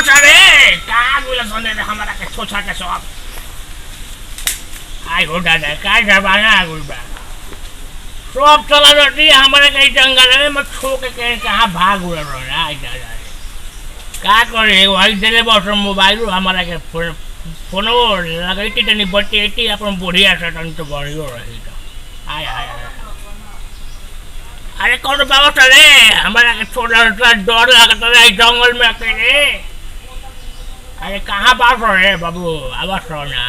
बाबा रे कहाँ गुला सोने हमारा के छोटा के सब आई हो दादा का जमाना आ गई बा सब चला रहती हमारे कहीं जंगल में मत छो के कहाँ भाग उड़ रहा आई दादा का करे वही देले बस मोबाइल हमारा के फोन लगाई तनी बटी अपन बढ़िया से तन तो बढ़िया रही तो आय आय अरे कौन बाबा चले हमारा के छोटा डर लगता है जंगल में अकेले अरे कहाँ बात रहे बाबू आवाज सुना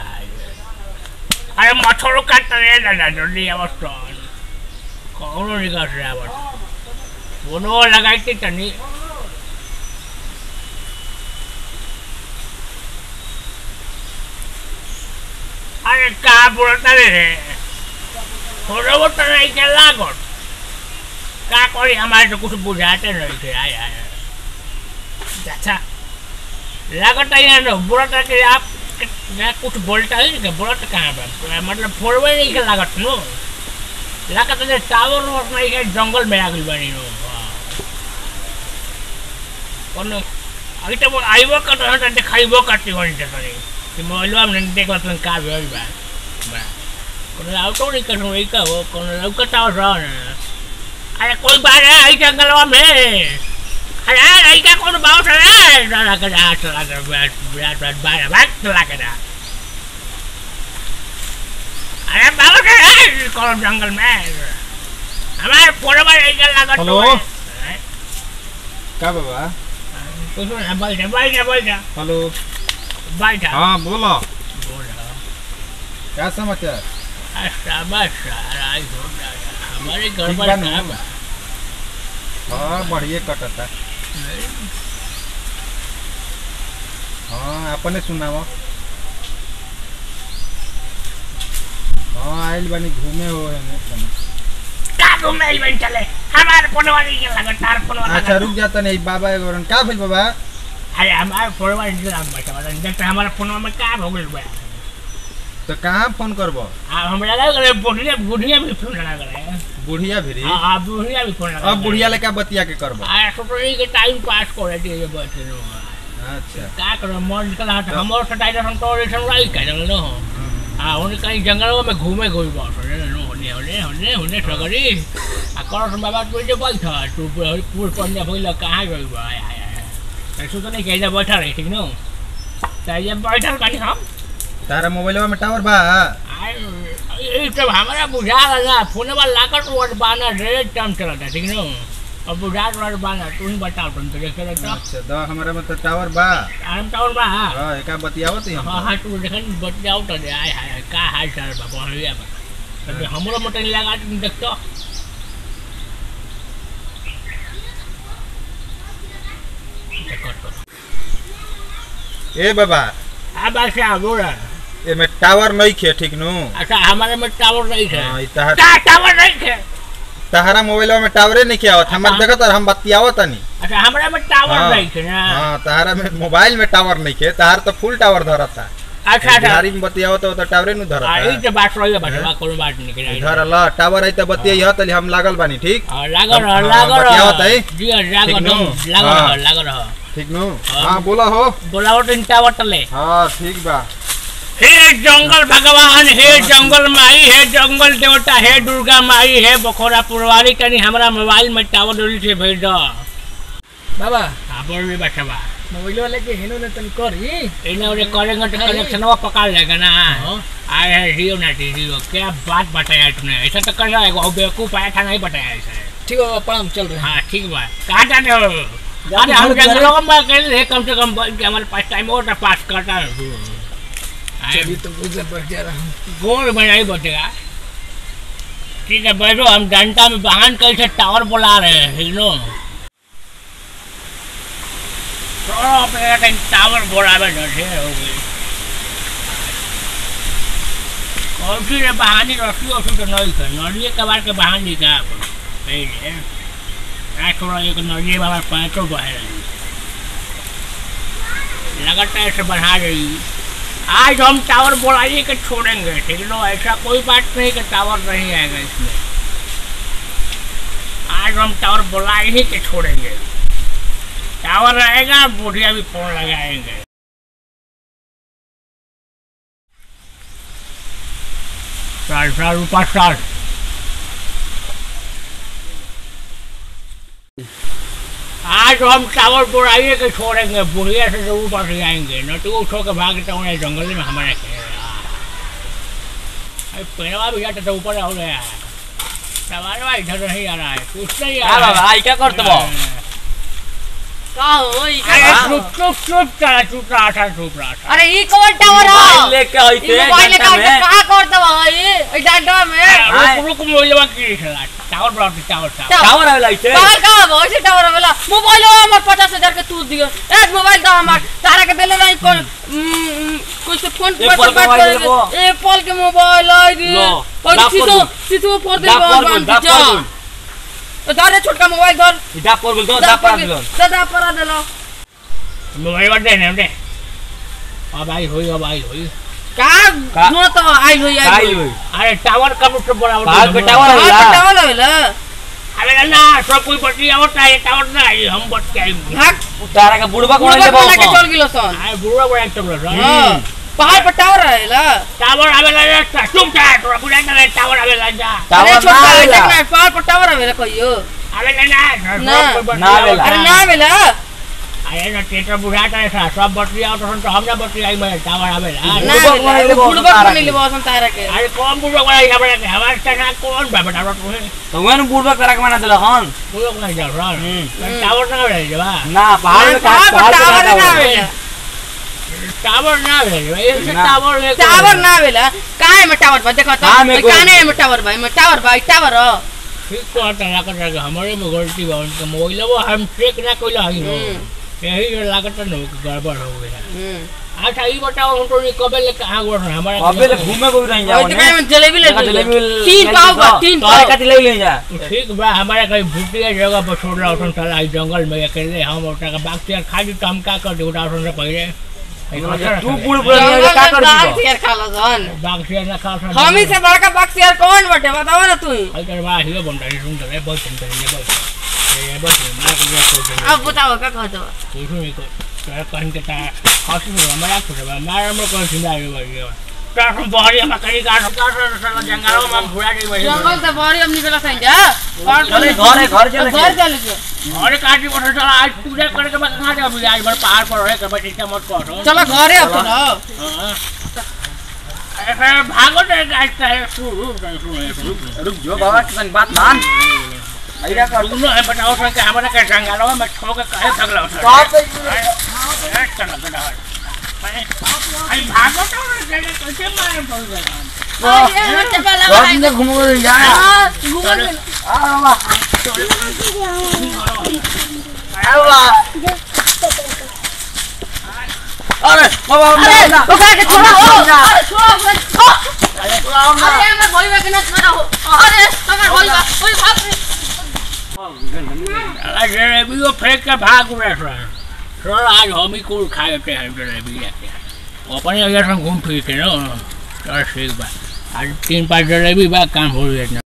अरे मच्छरों काटते रहे दादा जल्दी आवाज सुन कौन निकाल रहे आवाज फोन लगाई तनी अरे कहाँ बोलता रे थोड़ा बहुत नहीं के लागत क्या करी हमारे तो कुछ बुझाते नहीं थे आए आए अच्छा लागत है ना बोलता कि आप कुछ बोलता है कि बोलता कहाँ पे मतलब फोड़वे नहीं के लागत नो लागत है टावर नहीं के जंगल में आगल बनी नो कौन अभी तो आईबो करते हैं तो दिखाईबो करती हो नहीं करते कि मोबाइल में देखो तो का भी बा बा कौन आउटो नहीं कर रही का वो कौन लौकता हो रहा है अरे कोई बात है आई जंगलवा में अरे आई का कौन बात है चला कर बाहर भाग चला कर अरे बाबा है कौन जंगल में हमारे पूरे बार एक लागत हेलो क्या बाबा कुछ ना बोल जा हेलो बैठा हाँ बोलो क्या समाचार हमारे घर पर हाँ बढ़िया कटता हाँ अपने सुनाओ हाँ आइल बनी घूमे हो का घूमे आइल बनी चले हमारे फोन वाली के लगा तार फोन वाला अच्छा रुक जाता नहीं बाबा एगोरन का भेल बाबा अरे हमारे फोन वाली के नाम बता देखते हमारे फोन में का हो गइल बा तो कहाँ फोन करबो आ हम लगा करे बुढ़िया भी फोन लगा करे बुढ़िया भी हां बुढ़िया भी फोन लगा अब बुढ़िया लेके बतिया के करबो आ सोचो के टाइम पास करे दिए बैठे नो अच्छा का करो मन कला हमर सटाइल हम तो रेशन राई का नो हां उन कहीं जंगल में घूमे कोई बात नो होने सगरी आ कर बाबा तू जे बैठा तू पूर पन्ने भइल कहां गइल बा ऐसो तो नहीं कहजा बैठा रही ठीक नो त ये बैठल बानी हम तारा मोबाइलवा में टावर बा ये सब हमारा बुझा लगा फोन वाला लागत रोड बाना रे टाइम चलता ठीक नो अब बुझा रोड बाना तू ही बताओ तुम तो कैसे लगता अच्छा द हमारा में तो टावर बा आराम टावर बा हां एका बतियावत ही हम हां तू देखन बतियाओ तो दे आय हाय का हाल चाल बा बढ़िया बा तब हमरो मटन लगा तुम देखतो ए बाबा आ बात से बोला ए में टावर नहीं खे ठीक नु अच्छा हमारे में टावर नहीं है हां टावर नहीं है तहरा मोबाइलवा में टावरे नहीं आवत हमर देखत हम बतियावत नहीं अच्छा हमरा में टावर नहीं है ना हां तहरा में मोबाइल में टावर नहीं खे तहर तो फुल टावर धरता अच्छा बिहारी में बतियावत तो टावरे नु धरता ई तो बात रही बटवा कोनो बात नहीं के धर ल टावर आई त बतिया तली हम लागल बानी ठीक लागल बतियावत है जी लागल ठीक नु हां बोला हो बोलाओ तो टावर तले हां ठीक बा हे जंगल भगवान हे जंगल माई हे जंगल देवता हे दुर्गा माई हे बखोरा पुरवारी तनी हमरा मोबाइल में टावर डोली से भेज दो बाबा बोल भी बचवा मोबाइल वाले के हेनो ने तन करी इन्हें उन्हें करेंगे तो कनेक्शनवा पकड़ लेगा ना आए है रियो ना रियो क्या बात बताया तुमने ऐसा तो कर रहा है वो बेवकूफ आया था नहीं बताया ऐसा ठीक है बाबा हम चल रहे हैं हाँ ठीक बात कहाँ जाते हो अरे हम जंगलों में कह कम से कम हमारे पास टाइम और पास करता है चलिए तो गुजर बैठ जा रहा हूँ गोल में नहीं बचेगा ठीक है बैठो हम डंडा में वाहन कैसे टावर बुला रहे हैं हिलो टावर बोला में ढेर हो गई कौन सी बहानी रस्सी वस्सी तो नहीं कर नलिए कबार के बहानी का थोड़ा एक नलिए बाबा पैंटो बह रही लगातार ऐसे बढ़ा रही आज हम टावर बोलाइए के छोड़ेंगे ठीक है ऐसा कोई बात नहीं कि टावर नहीं आएगा इसमें आज हम टावर बोला ही के छोड़ेंगे टावर रहेगा बुढ़िया भी फोन लगाएंगे। चल ऊपर चल। आज हम टावर पर आइए के छोड़ेंगे, बुढ़िया से जरूर पास जाएंगे, न तो वो छोड़ के भाग जाता जंगल में हमारे पेड़वा भी जाते तो ऊपर हो गया है, सवाल इधर नहीं आ रहा है, कुछ नहीं आ रहा है। क्या करते हो? अरे ये कौन टावर है? लेके आई थे मोबाइल लेके कहां करते हो ये डांडा में? रुक मोबाइलवा की खला टावर बड़ा टावर टावर वाला इथे कहां का भौसी टावर वाला मोबाइल हमर 50,000 के तू दियो। एक मोबाइल दा हमर तारा के देले नहीं कोन कोई से फोन पर बात करे एप्पल के मोबाइल आई रे और सीधो फोड़ दे बाबा दारे छोटका मोबाइल धर डा पर बोल दो डा पर दे लो मोबाइल बट दे ने अब आई होई का नो तो आई होई अरे टावर कब से बड़ा टावर होला अरे ना सब कोई बटी आवता है टावर ना आई हम बट के आई भाग तारा का बुढ़वा कोन ले के चल गेलो सन आ बुढ़वा बड़ा चल रहा हां पहाड़ पर टावर रहेला टावर आवेला रे तुम क्या तोरा बुढ़ा ना टावर आवेला जा अरे छोटा पहाड़ पर टावर आवेला कहियो आवेला ना आवेला अरे ना आवेला अरे ना टेटर बुढ़ा का ऐसा सब बटरी आओ तो हम ना बटरी आई मैं टावर आवेला बुढ़वा कोन ले बसन तारा के अरे कौन बुढ़वा वाला यहाँ पर हमारे तना कौन बाबा टावर तो वन बुढ़वा करा के माना देला हन बुढ़वा का जा रहा टावर ना आवेला जबा ना पहाड़ में टावर ना आवेला टावर ना आवेला ऐसे टावर ना आवेला काहे में टावर बा देखो तो काने में टावर भाई में टावर भाई टावर ठीक को लागत है हमारे में गलती बा उनका मोबाइल वो हम चेक ना कोइला हई हो यही लागत न गड़बड़ हो गया। अच्छा ई बताओ हम तो कबे ले कहां गो हमारा कबे ले घूमे को नहीं जाओ ने जलेबी ले तीन पाव का तीन पाव का ले ले जा ठीक बा हमारा कहीं भूतिया जगह पर छोड़ रहा हूं साला ई जंगल में अकेले हम ओटा का बाग से खा दी तो हम का कर दे उड़ा उठन से पहले तू बुढ़ का कर दी शेर खा लन बाग से ना खा हम ही से बड़का बाग शेर कौन बटे बताओ ना तू अरे बा हियो बनता है सुन तो बहुत सुन तो ये बस मैं अब बताओ क्या कहते हो कुछ नहीं को कहन के ता खासी में हमारा छोड़ बा मार हम को सिंदा आगे बढ़ गया का हम बहरी हम कहीं का साला जंगल में हम भुला दे जंगल से बहरी हम निकला सही जा चले घर चले अरे काटी पर चला आज पूजा करके मैं कहां जा अभी आज भर पहाड़ पर रहे कबे इतना मत करो चलो घरे अब चलो अरे भागो दे गाइस का रुक जो बाबा की बात मान आइरा कर तुम है बताओ सर के हमारा के जंगल में ठोक के काहे भगला चला गड़ा आई भागो तो कैसे मारे पड़ गया अरे चला घूम घूम जा हां घूम आ बाबा अरे बाबा ओकरा के छोड़ा अरे छोड़ा अरे मैं भइबा के ना छोड़ा अरे हमर भइबा ओए बाप रे अरे भी वो फेंक के भाग रहा है सर आज हम ही को खाए थे जलेबी जाके अपने यहाँ घूम फिर के ना ठीक बा आज 3-5 जलेबी बा काम हो गया।